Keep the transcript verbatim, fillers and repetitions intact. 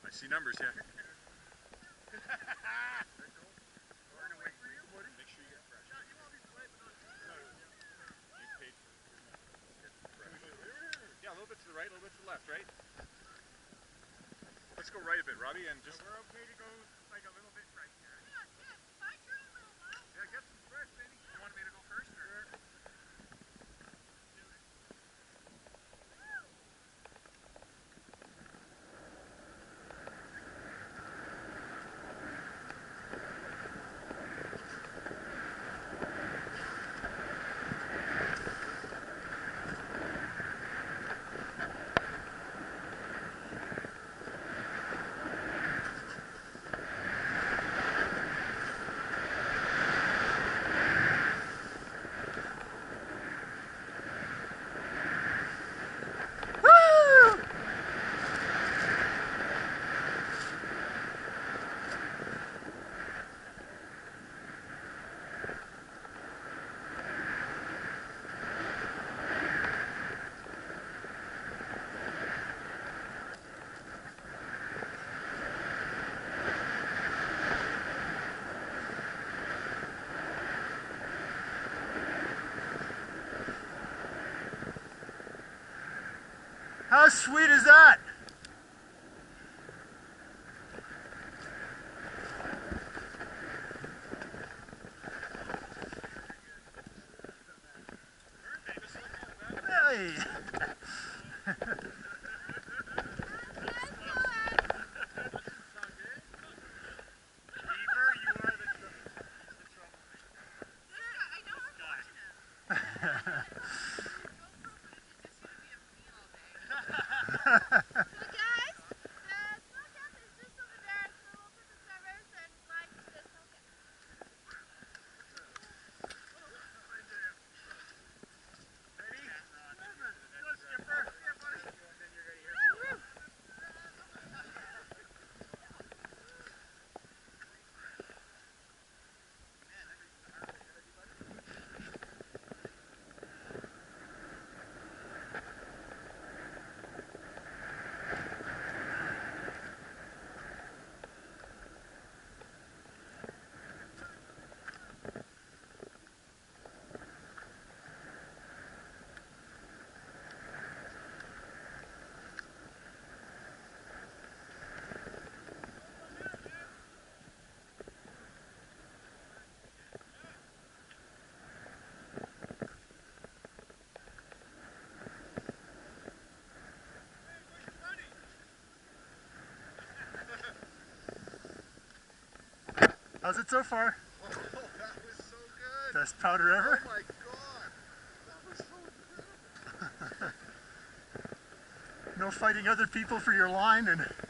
I see numbers, yeah. Make sure you get fresh. You paid for fresh. Yeah, a little bit to the right, a little bit to the left, right? Let's go right a bit, Robbie, and just... So we're okay to go like a little bit right here. Yeah, yeah. My turn a little while. Yeah, get some fresh, baby. You want me to go first, or...? How sweet is that? Hey. How's it so far? Oh, that was so good! Best powder ever? Oh my god! That was so good! No fighting other people for your line and